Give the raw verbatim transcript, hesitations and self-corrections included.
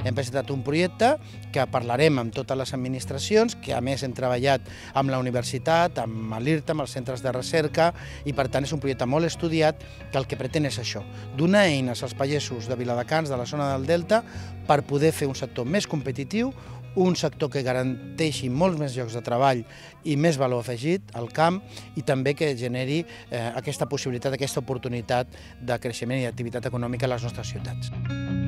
Hem presentat un projecte que parlarem amb totes les administracions, que a més hem treballat amb la universitat, amb l'I R T, amb els centres de recerca, i per tant és un projecte molt estudiat que el que pretén és això, donar eines als pagesos de Viladecans, de la zona del Delta, per poder fer un sector més competitiu, un sector que garanteixi molts més llocs de treball i més valor afegit al camp, i també que generi eh, aquesta possibilitat, aquesta oportunitat de creixement i d'activitat econòmica a les nostres ciutats.